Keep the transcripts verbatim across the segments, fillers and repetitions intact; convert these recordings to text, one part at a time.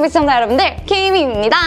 유튜브 시청자 여러분들, 케이미입니다.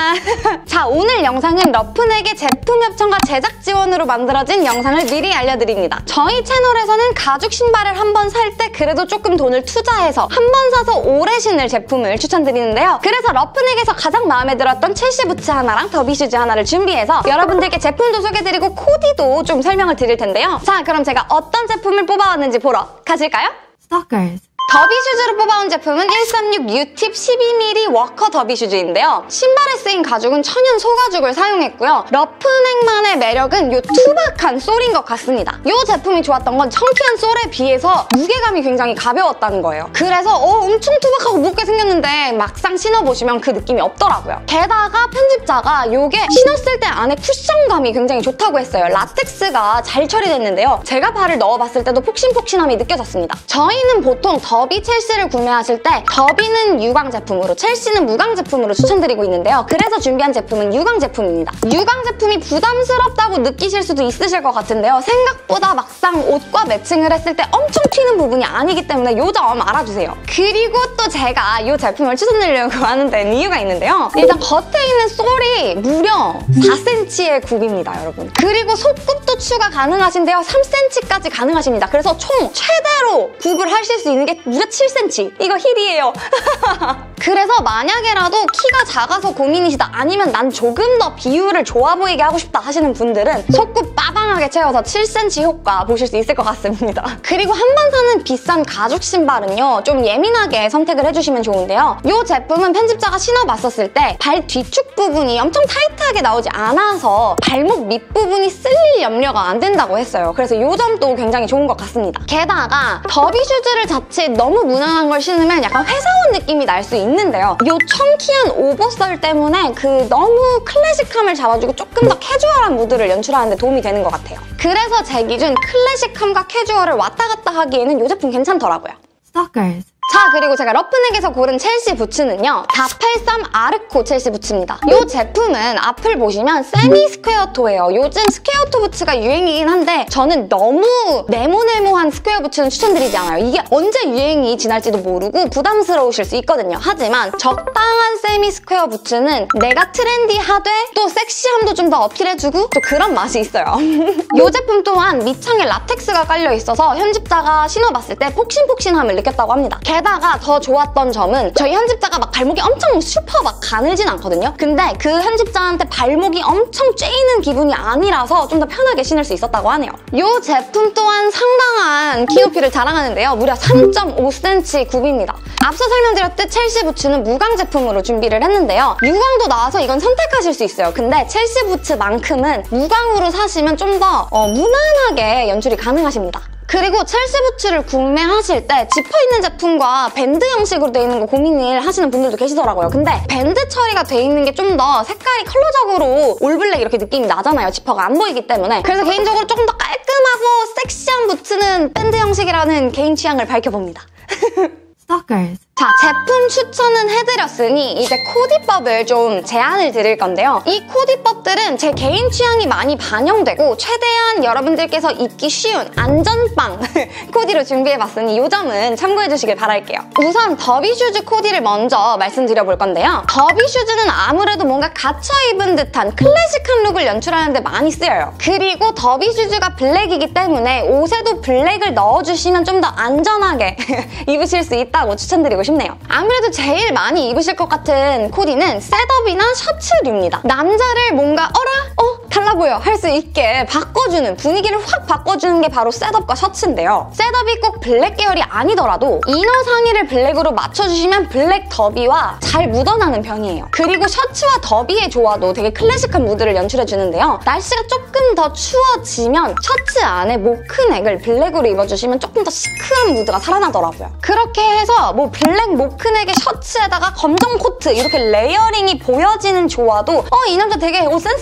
자, 오늘 영상은 러프넥의 제품 협찬과 제작 지원으로 만들어진 영상을 미리 알려드립니다. 저희 채널에서는 가죽 신발을 한 번 살 때 그래도 조금 돈을 투자해서 한 번 사서 오래 신을 제품을 추천드리는데요. 그래서 러프넥에서 가장 마음에 들었던 첼시 부츠 하나랑 더비 슈즈 하나를 준비해서 여러분들께 제품도 소개드리고 코디도 좀 설명을 드릴 텐데요. 자, 그럼 제가 어떤 제품을 뽑아왔는지 보러 가실까요? Stalkers. 더비 슈즈로 뽑아온 제품은 일삼육 유팁 십이 밀리미터 워커 더비 슈즈인데요. 신발에 쓰인 가죽은 천연 소가죽을 사용했고요. 러프넥만의 매력은 이 투박한 솔인 것 같습니다. 이 제품이 좋았던 건 청키한 솔에 비해서 무게감이 굉장히 가벼웠다는 거예요. 그래서 어, 엄청 투박하고 무겁게 생겼는데 막상 신어보시면 그 느낌이 없더라고요. 게다가 편집자가 이게 신었을 때 안에 쿠션감이 굉장히 좋다고 했어요. 라텍스가 잘 처리됐는데요. 제가 발을 넣어봤을 때도 폭신폭신함이 느껴졌습니다. 저희는 보통 더비 첼시를 구매하실 때 더비는 유광 제품으로, 첼시는 무광 제품으로 추천드리고 있는데요. 그래서 준비한 제품은 유광 제품입니다. 유광 제품이 부담스럽다고 느끼실 수도 있으실 것 같은데요. 생각보다 막상 옷과 매칭을 했을 때 엄청 튀는 부분이 아니기 때문에 이 점 알아주세요. 그리고 또 제가 이 제품을 추천드리려고 하는 데는 이유가 있는데요. 일단 겉에 있는 솔이 무려 사 센티미터의 굽입니다, 여러분. 그리고 속굽도 추가 가능하신데요. 삼 센티미터까지 가능하십니다. 그래서 총 최대로 굽을 하실 수 있는 게 무려 칠 센티미터. 이거 힐이에요. 그래서 만약에라도 키가 작아서 고민이시다, 아니면 난 조금 더 비율을 좋아 보이게 하고 싶다 하시는 분들은 속굽 빠방하게 채워서 칠 센티미터 효과 보실 수 있을 것 같습니다. 그리고 한 번 사는 비싼 가죽 신발은요, 좀 예민하게 선택을 해주시면 좋은데요. 이 제품은 편집자가 신어봤었을 때 발 뒤축 부분이 엄청 타이트하게 나오지 않아서 발목 밑부분이 쓸릴 염려가 안 된다고 했어요. 그래서 이 점도 굉장히 좋은 것 같습니다. 게다가 더비 슈즈를 자칫 너무 무난한 걸 신으면 약간 회사원 느낌이 날 수 있는데요. 이 청키한 오버솔 때문에 그 너무 클래식함을 잡아주고 조금 더 캐주얼한 무드를 연출하는 데 도움이 되는 것 같아요. 그래서 제 기준 클래식함과 캐주얼을 왔다 갔다 하기에는 이 제품 괜찮더라고요. Stalkers. 자, 그리고 제가 러프넥에서 고른 첼시 부츠는요, 사백팔십삼 아르코 첼시 부츠입니다. 이 제품은 앞을 보시면 세미 스퀘어 토예요. 요즘 스퀘어 토 부츠가 유행이긴 한데 저는 너무 네모네모한 스퀘어 부츠는 추천드리지 않아요. 이게 언제 유행이 지날지도 모르고 부담스러우실 수 있거든요. 하지만 적당한 세미 스퀘어 부츠는 내가 트렌디하되 또 섹시함도 좀 더 어필해주고 또 그런 맛이 있어요. 이 제품 또한 밑창에 라텍스가 깔려있어서 편집자가 신어봤을 때 폭신폭신함을 느꼈다고 합니다. 게다가 더 좋았던 점은 저희 편집자가 막 발목이 엄청 슈퍼 막 가늘진 않거든요. 근데 그 편집자한테 발목이 엄청 쬐이는 기분이 아니라서 좀 더 편하게 신을 수 있었다고 하네요. 이 제품 또한 상당한 키높이를 자랑하는데요. 무려 삼 점 오 센티미터 굽입니다. 앞서 설명드렸듯 첼시 부츠는 무광 제품으로 준비를 했는데요. 유광도 나와서 이건 선택하실 수 있어요. 근데 첼시 부츠만큼은 무광으로 사시면 좀 더 어, 무난하게 연출이 가능하십니다. 그리고 첼시 부츠를 구매하실 때 지퍼 있는 제품과 밴드 형식으로 되어 있는 거 고민을 하시는 분들도 계시더라고요. 근데 밴드 처리가 되어 있는 게 좀 더 색깔이 컬러적으로 올블랙 이렇게 느낌이 나잖아요. 지퍼가 안 보이기 때문에. 그래서 개인적으로 조금 더 깔끔하고 섹시한 부츠는 밴드 형식이라는 개인 취향을 밝혀봅니다. Stalkers. 자, 제품 추천은 해드렸으니 이제 코디법을 좀 제안을 드릴 건데요. 이 코디법들은 제 개인 취향이 많이 반영되고 최대한 여러분들께서 입기 쉬운 안전빵 코디로 준비해봤으니 이 점은 참고해주시길 바랄게요. 우선 더비 슈즈 코디를 먼저 말씀드려볼 건데요. 더비 슈즈는 아무래도 뭔가 갇혀 입은 듯한 클래식한 룩을 연출하는 데 많이 쓰여요. 그리고 더비 슈즈가 블랙이기 때문에 옷에도 블랙을 넣어주시면 좀 더 안전하게 입으실 수 있다고 추천드리고 싶습니다. 싶네요. 아무래도 제일 많이 입으실 것 같은 코디는 셋업이나 셔츠류입니다. 남자를 뭔가 어라? 어? 달라 보여 할 수 있게 바꿔주는, 분위기를 확 바꿔주는 게 바로 셋업과 셔츠인데요. 셋업이 꼭 블랙 계열이 아니더라도 이너 상의를 블랙으로 맞춰주시면 블랙 더비와 잘 묻어나는 편이에요. 그리고 셔츠와 더비의 조화도 되게 클래식한 무드를 연출해주는데요. 날씨가 조금 더 추워지면 셔츠 안에 모크넥을 블랙으로 입어주시면 조금 더 시크한 무드가 살아나더라고요. 그렇게 해서 뭐 블랙 모크넥의 셔츠에다가 검정 코트 이렇게 레이어링이 보여지는 조화도 어, 이 남자 되게 옷 센스 있게 입었다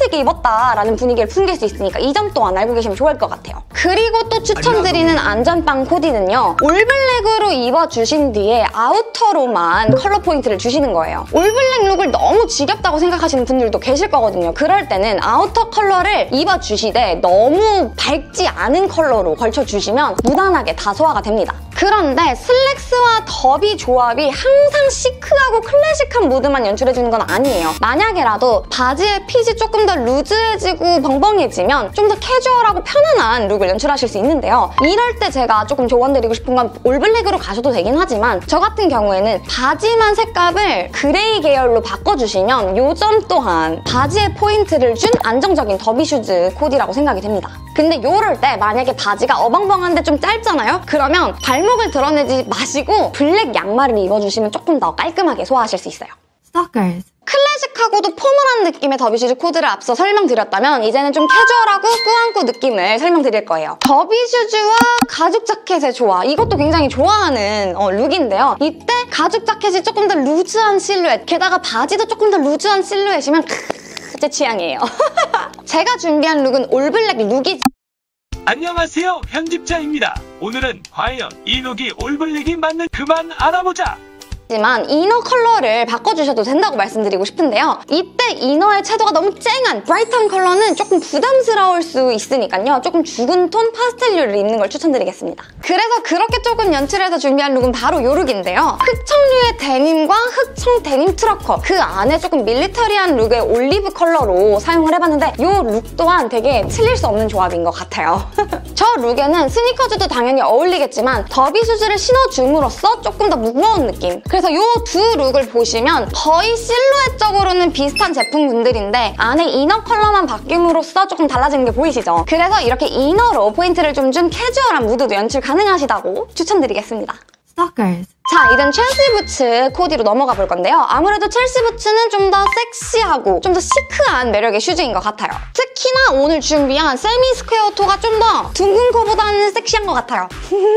같다라는 분위기를 풍길 수 있으니까 이 점 또한 알고 계시면 좋을 것 같아요. 그리고 또 추천드리는 안전빵 코디는요. 올블랙으로 입어주신 뒤에 아우터로만 컬러 포인트를 주시는 거예요. 올블랙 룩을 너무 지겹다고 생각하시는 분들도 계실 거거든요. 그럴 때는 아우터 컬러를 입어주시되 너무 밝지 않은 컬러로 걸쳐주시면 무난하게 다 소화가 됩니다. 그런데 슬랙스와 더비 조합이 항상 시크하고 클래식한 무드만 연출해주는 건 아니에요. 만약에라도 바지의 핏이 조금 더 루즈해지고 벙벙해지면 좀 더 캐주얼하고 편안한 룩을 연출하실 수 있는데요. 이럴 때 제가 조금 조언드리고 싶은 건 올블랙으로 가셔도 되긴 하지만 저 같은 경우에는 바지만 색감을 그레이 계열로 바꿔주시면 이 점 또한 바지의 포인트를 준 안정적인 더비 슈즈 코디라고 생각이 됩니다. 근데 요럴 때 만약에 바지가 어벙벙한데 좀 짧잖아요? 그러면 발목을 드러내지 마시고 블랙 양말을 입어주시면 조금 더 깔끔하게 소화하실 수 있어요. Stalkers. 클래식하고도 포멀한 느낌의 더비슈즈 코드를 앞서 설명드렸다면 이제는 좀 캐주얼하고 꾸안꾸 느낌을 설명드릴 거예요. 더비슈즈와 가죽 자켓의 조화, 이것도 굉장히 좋아하는 어, 룩인데요. 이때 가죽 자켓이 조금 더 루즈한 실루엣, 게다가 바지도 조금 더 루즈한 실루엣이면 크으, 제 취향이에요. 제가 준비한 룩은 올블랙 룩이지. 안녕하세요, 편집자입니다. 오늘은 과연 이 룩이 올블랙이 맞는 그만 알아보자. 하지만 이너 컬러를 바꿔주셔도 된다고 말씀드리고 싶은데요. 이때 이너의 채도가 너무 쨍한 브라이트한 컬러는 조금 부담스러울 수 있으니까요. 조금 죽은 톤 파스텔류를 입는 걸 추천드리겠습니다. 그래서 그렇게 조금 연출해서 준비한 룩은 바로 이 룩인데요. 흑청류의 데님과 흑청 데님 트러커, 그 안에 조금 밀리터리한 룩의 올리브 컬러로 사용을 해봤는데 이 룩 또한 되게 틀릴 수 없는 조합인 것 같아요. 저 룩에는 스니커즈도 당연히 어울리겠지만 더비 슈즈를 신어줌으로써 조금 더 무거운 느낌, 그래서 이 두 룩을 보시면 거의 실루엣적으로는 비슷한 제품군들인데 안에 이너 컬러만 바뀜으로써 조금 달라지는 게 보이시죠? 그래서 이렇게 이너로 포인트를 좀 준 캐주얼한 무드도 연출 가능하시다고 추천드리겠습니다. Stalkers. 자, 이젠 첼시 부츠 코디로 넘어가 볼 건데요. 아무래도 첼시 부츠는 좀 더 섹시하고 좀 더 시크한 매력의 슈즈인 것 같아요. 특히나 오늘 준비한 세미 스퀘어 토가 좀 더 둥근 코보다는 섹시한 것 같아요.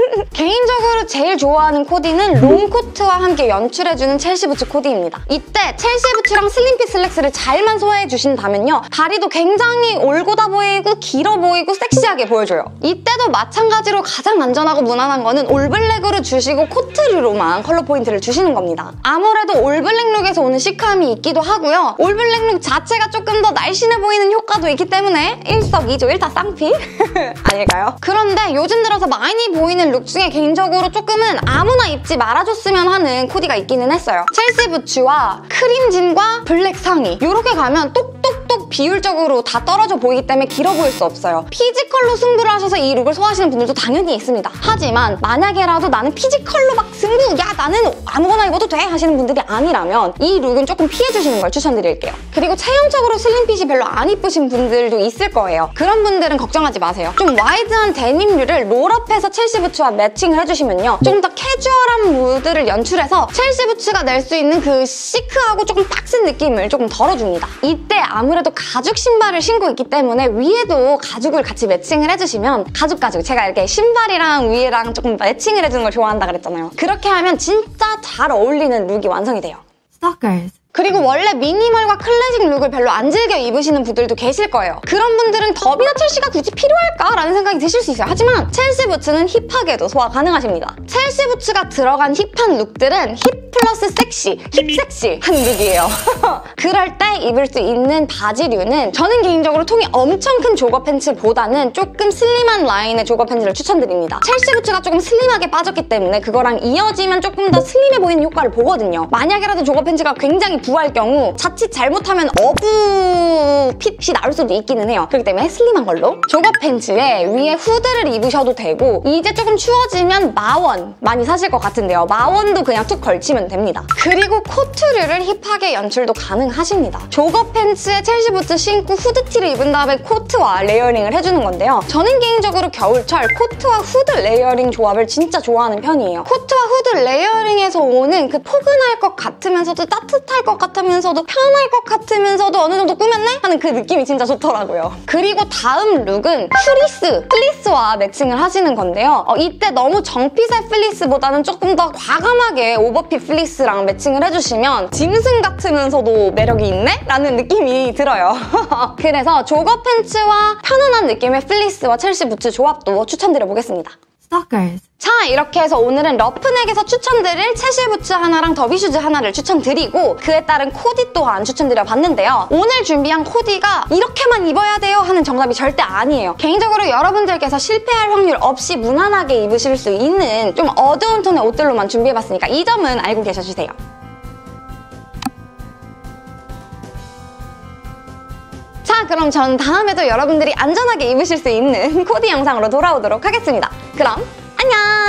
개인적으로 제일 좋아하는 코디는 롱코트와 함께 연출해주는 첼시 부츠 코디입니다. 이때 첼시 부츠랑 슬림핏 슬랙스를 잘만 소화해주신다면요. 다리도 굉장히 올곧아 보이고 길어 보이고 섹시하게 보여줘요. 이때도 마찬가지로 가장 안전하고 무난한 거는 올블랙으로 주시고 코트류로만 컬러 포인트를 주시는 겁니다. 아무래도 올블랙 룩에서 오는 시크함이 있기도 하고요. 올블랙 룩 자체가 조금 더 날씬해 보이는 효과도 있기 때문에 일석이조 일타쌍피 아닐까요? 그런데 요즘 들어서 많이 보이는 룩 중에 개인적으로 조금은 아무나 입지 말아줬으면 하는 코디가 있기는 했어요. 첼시 부츠와 크림진과 블랙 상의, 이렇게 가면 똑똑똑 비율적으로 다 떨어져 보이기 때문에 길어 보일 수 없어요. 피지컬로 승부를 하셔서 이 룩을 소화하시는 분들도 당연히 있습니다. 하지만 만약에라도 나는 피지컬로 막 승부, 야 나는 아무거나 입어도 돼 하시는 분들이 아니라면 이 룩은 조금 피해주시는 걸 추천드릴게요. 그리고 체형적으로 슬림핏이 별로 안 이쁘신 분들도 있을 거예요. 그런 분들은 걱정하지 마세요. 좀 와이드한 데님류를 롤업해서 첼시 부츠와 매칭을 해주시면요. 좀 더 캐주얼한 무드를 연출해서 첼시 부츠가 낼 수 있는 그 시크하고 조금 빡센 느낌을 조금 덜어줍니다. 이때 아무래도 가죽 신발을 신고 있기 때문에 위에도 가죽을 같이 매칭을 해주시면 가죽 가죽, 제가 이렇게 신발이랑 위에랑 조금 매칭을 해주는 걸 좋아한다 그랬잖아요. 그렇게 하면 진짜 잘 어울리는 룩이 완성이 돼요. Stalkers. 그리고 원래 미니멀과 클래식 룩을 별로 안 즐겨 입으시는 분들도 계실 거예요. 그런 분들은 더비나 첼시가 굳이 필요할까? 라는 생각이 드실 수 있어요. 하지만 첼시 부츠는 힙하게도 소화 가능하십니다. 첼시 부츠가 들어간 힙한 룩들은 힙 플러스 섹시, 힙섹시한 룩이에요. 그럴 때 입을 수 있는 바지류는 저는 개인적으로 통이 엄청 큰 조거 팬츠보다는 조금 슬림한 라인의 조거 팬츠를 추천드립니다. 첼시 부츠가 조금 슬림하게 빠졌기 때문에 그거랑 이어지면 조금 더 슬림해 보이는 효과를 보거든요. 만약에라도 조거 팬츠가 굉장히 부할 경우 자칫 잘못하면 어부 핏이 나올 수도 있기는 해요. 그렇기 때문에 슬림한 걸로 조거 팬츠에 위에 후드를 입으셔도 되고, 이제 조금 추워지면 마원 많이 사실 것 같은데요. 마원도 그냥 툭 걸치면 됩니다. 그리고 코트류를 힙하게 연출도 가능하십니다. 조거 팬츠에 첼시 부츠 신고 후드티를 입은 다음에 코트와 레이어링을 해주는 건데요. 저는 개인적으로 겨울철 코트와 후드 레이어링 조합을 진짜 좋아하는 편이에요. 코트와 후드 레이어링에서 오는 그 포근할 것 같으면서도 따뜻할 것 같으면서도 편할 것 같으면서도 어느 정도 꾸몄네? 하는 그 그 느낌이 진짜 좋더라고요. 그리고 다음 룩은 프리스, 플리스와 매칭을 하시는 건데요. 어, 이때 너무 정핏의 플리스보다는 조금 더 과감하게 오버핏 플리스랑 매칭을 해주시면 짐승 같으면서도 매력이 있네? 라는 느낌이 들어요. 그래서 조거 팬츠와 편안한 느낌의 플리스와 첼시 부츠 조합도 추천드려보겠습니다. Stalkers. 자, 이렇게 해서 오늘은 러프넥에서 추천드릴 첼시 부츠 하나랑 더비슈즈 하나를 추천드리고 그에 따른 코디 또한 추천드려봤는데요. 오늘 준비한 코디가 이렇게만 입어야 돼요 하는 정답이 절대 아니에요. 개인적으로 여러분들께서 실패할 확률 없이 무난하게 입으실 수 있는 좀 어두운 톤의 옷들로만 준비해봤으니까 이 점은 알고 계셔주세요. 자, 그럼 전 다음에도 여러분들이 안전하게 입으실 수 있는 코디 영상으로 돌아오도록 하겠습니다. 그럼 안녕!